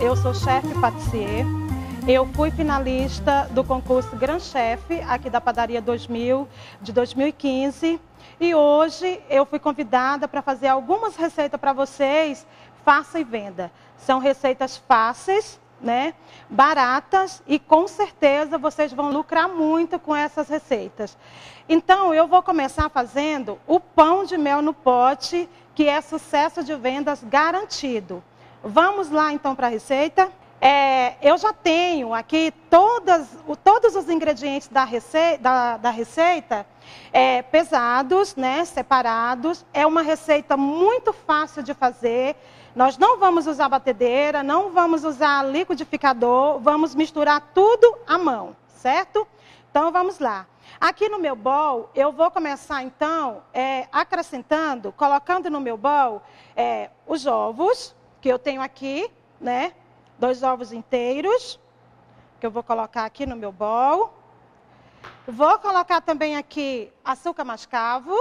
eu sou chefe patissier. Eu fui finalista do concurso Grand Chef aqui da Padaria 2000 de 2015 e hoje eu fui convidada para fazer algumas receitas para vocês, faça e venda. São receitas fáceis, né, baratas e com certeza vocês vão lucrar muito com essas receitas. Então eu vou começar fazendo o pão de mel no pote, que é sucesso de vendas garantido. Vamos lá então para a receita? Eu já tenho aqui todos os ingredientes da receita pesados, né, separados. É uma receita muito fácil de fazer. Nós não vamos usar batedeira, não vamos usar liquidificador, vamos misturar tudo à mão, certo? Então vamos lá. Aqui no meu bowl, eu vou começar então acrescentando, colocando no meu bowl os ovos que eu tenho aqui, né? 2 ovos inteiros, que eu vou colocar aqui no meu bowl. Vou colocar também aqui açúcar mascavo.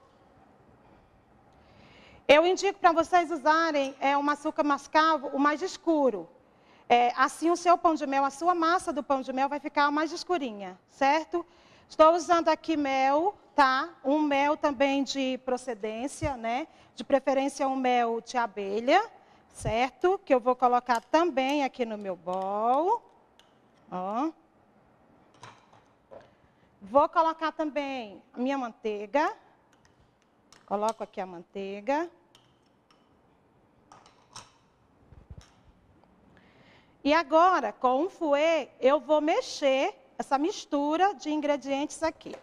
Eu indico para vocês usarem um açúcar mascavo o mais escuro. Assim o seu pão de mel, a sua massa do pão de mel vai ficar mais escurinha, certo? Estou usando aqui mel, tá? Um mel também de procedência, né? De preferência um mel de abelha. Certo? Que eu vou colocar também aqui no meu bowl. Ó. Vou colocar também a minha manteiga. Coloco aqui a manteiga. E agora, com um fouet, eu vou mexer essa mistura de ingredientes aqui.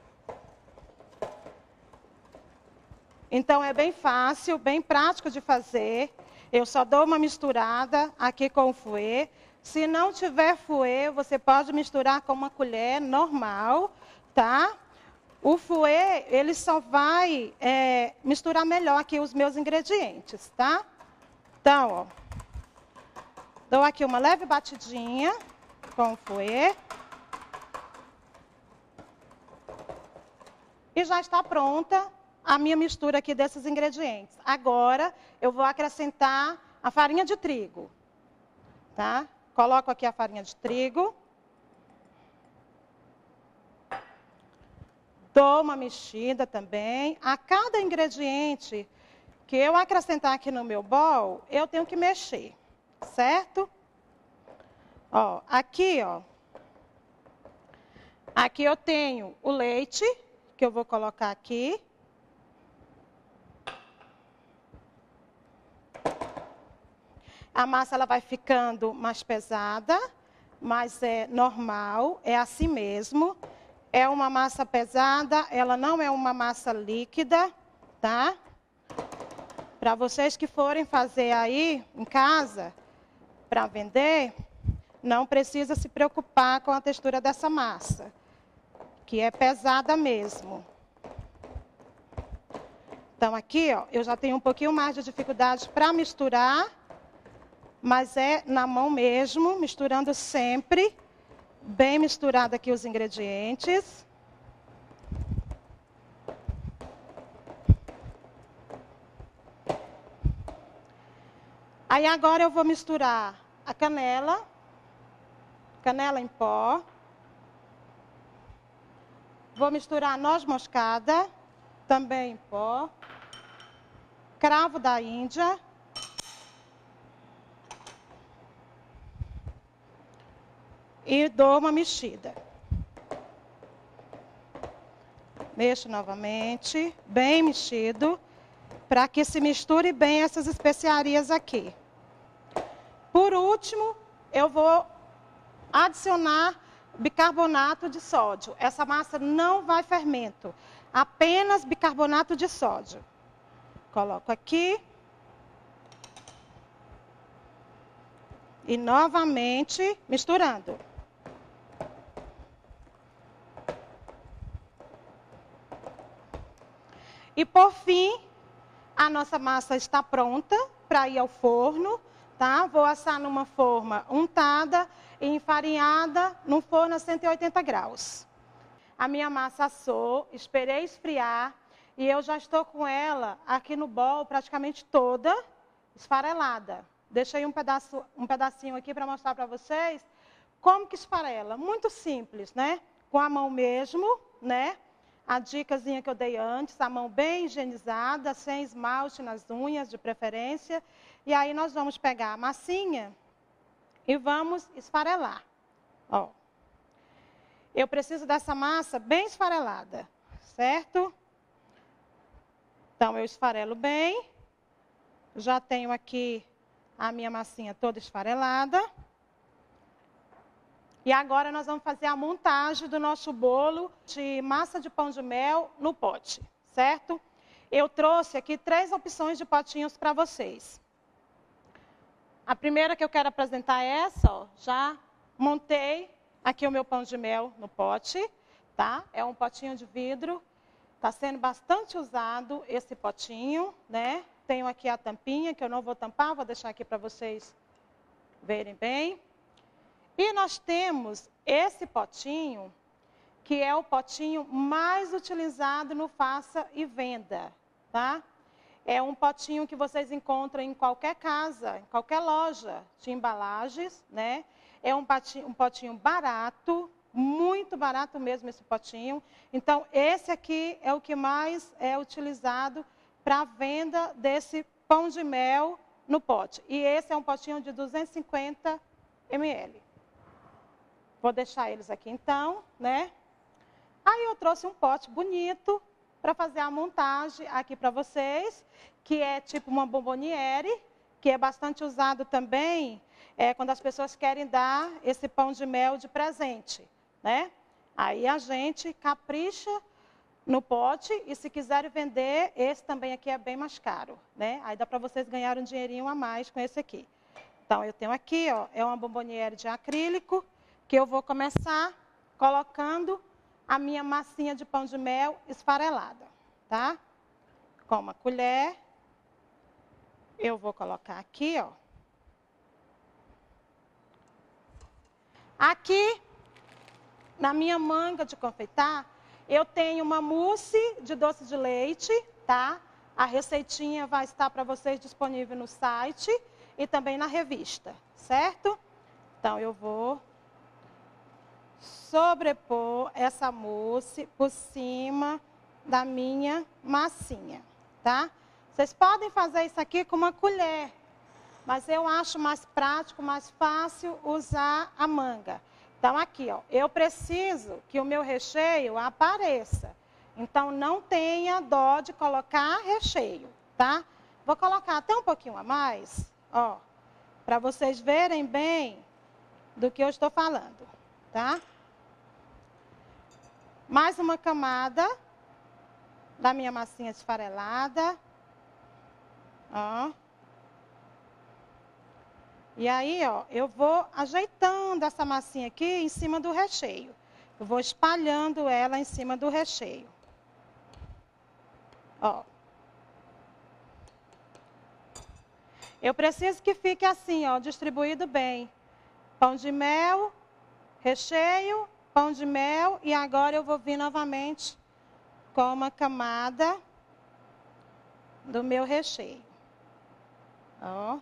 Então, é bem fácil, bem prático de fazer. Eu só dou uma misturada aqui com o fouet. Se não tiver fouet, você pode misturar com uma colher normal, tá? O fouet, ele só vai misturar melhor aqui os meus ingredientes, tá? Então, ó, dou aqui uma leve batidinha com o fouet. E já está pronta a minha mistura aqui desses ingredientes. Agora, eu vou acrescentar a farinha de trigo, tá? Coloco aqui a farinha de trigo. Dou uma mexida também. A cada ingrediente que eu acrescentar aqui no meu bowl, eu tenho que mexer, certo? Ó, aqui, ó. Aqui eu tenho o leite, que eu vou colocar aqui. A massa ela vai ficando mais pesada, mas é normal, é assim mesmo. É uma massa pesada, ela não é uma massa líquida, tá? Para vocês que forem fazer aí em casa, para vender, não precisa se preocupar com a textura dessa massa, que é pesada mesmo. Então aqui, ó, eu já tenho um pouquinho mais de dificuldade para misturar, mas é na mão mesmo, misturando sempre, bem misturado aqui os ingredientes. Aí agora eu vou misturar a canela em pó. Vou misturar a noz moscada, também em pó. Cravo da Índia. E dou uma mexida. Mexo novamente, bem mexido, para que se misture bem essas especiarias aqui. Por último, eu vou adicionar bicarbonato de sódio. Essa massa não vai fermento, apenas bicarbonato de sódio. Coloco aqui. E novamente misturando. E por fim, a nossa massa está pronta para ir ao forno, tá? Vou assar numa forma untada e enfarinhada num forno a 180 graus. A minha massa assou, esperei esfriar e eu já estou com ela aqui no bowl praticamente toda esfarelada. Deixei um pedacinho aqui para mostrar para vocês como que esfarela. Muito simples, né? Com a mão mesmo, né? A dicasinha que eu dei antes, a mão bem higienizada, sem esmalte nas unhas, de preferência. E aí nós vamos pegar a massinha e vamos esfarelar. Ó. Eu preciso dessa massa bem esfarelada, certo? Então, eu esfarelo bem. Já tenho aqui a minha massinha toda esfarelada. E agora nós vamos fazer a montagem do nosso bolo de massa de pão de mel no pote, certo? Eu trouxe aqui 3 opções de potinhos para vocês. A primeira que eu quero apresentar é essa, ó. Já montei aqui o meu pão de mel no pote, tá? É um potinho de vidro. Está sendo bastante usado esse potinho, né? Tenho aqui a tampinha, que eu não vou tampar, vou deixar aqui para vocês verem bem. E nós temos esse potinho, que é o potinho mais utilizado no faça e venda, tá? É um potinho que vocês encontram em qualquer casa, em qualquer loja de embalagens, né? É um potinho barato, muito barato mesmo esse potinho. Então, esse aqui é o que mais é utilizado para a venda desse pão de mel no pote. E esse é um potinho de 250 ml. Vou deixar eles aqui então, né? Aí eu trouxe um pote bonito para fazer a montagem aqui para vocês, que é tipo uma bomboniere, que é bastante usado também quando as pessoas querem dar esse pão de mel de presente, né? Aí a gente capricha no pote e se quiserem vender, esse também aqui é bem mais caro, né? Aí dá para vocês ganharem um dinheirinho a mais com esse aqui. Então eu tenho aqui, ó, é uma bomboniere de acrílico, que eu vou começar colocando a minha massinha de pão de mel esfarelada, tá? Com uma colher, eu vou colocar aqui, ó. Aqui, na minha manga de confeitar, eu tenho uma mousse de doce de leite, tá? A receitinha vai estar para vocês disponível no site e também na revista, certo? Então, eu vou sobrepor essa mousse por cima da minha massinha, tá? Vocês podem fazer isso aqui com uma colher, mas eu acho mais prático, mais fácil usar a manga. Então, aqui, ó, eu preciso que o meu recheio apareça. Então, não tenha dó de colocar recheio, tá? Vou colocar até um pouquinho a mais, ó, para vocês verem bem do que eu estou falando, tá? Mais uma camada da minha massinha esfarelada. Ó. E aí, ó, eu vou ajeitando essa massinha aqui em cima do recheio. Eu vou espalhando ela em cima do recheio. Ó. Eu preciso que fique assim, ó, distribuído bem. Pão de mel, recheio, pão de mel. E agora eu vou vir novamente com uma camada do meu recheio. Ó.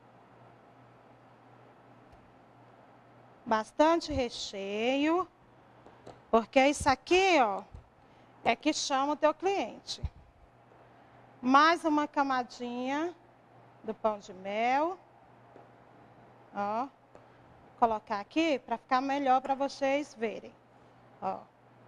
Bastante recheio, porque isso aqui, ó, é que chama o teu cliente. Mais uma camadinha do pão de mel. Ó. Vou colocar aqui para ficar melhor para vocês verem. Ó.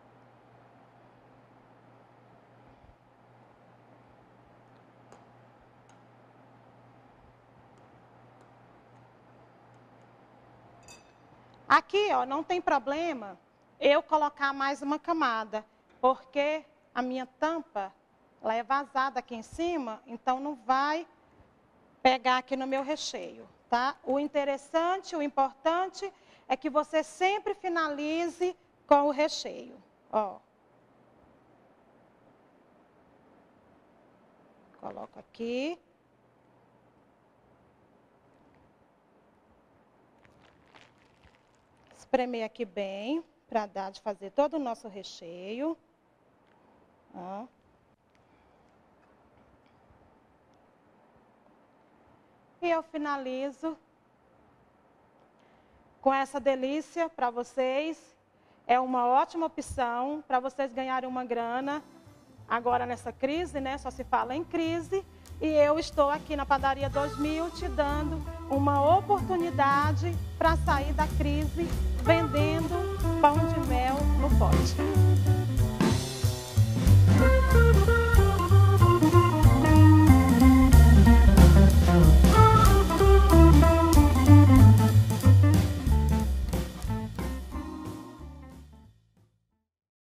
Aqui, ó, não tem problema eu colocar mais uma camada, porque a minha tampa, ela é vazada aqui em cima, então não vai pegar aqui no meu recheio, tá? O interessante, o importante é que você sempre finalize com o recheio, ó. Coloco aqui. Espremer aqui bem, para dar de fazer todo o nosso recheio. Ó. E eu finalizo com essa delícia para vocês. É uma ótima opção para vocês ganharem uma grana. Agora nessa crise, né? Só se fala em crise. E eu estou aqui na Padaria 2000 te dando uma oportunidade para sair da crise vendendo pão de mel no pote.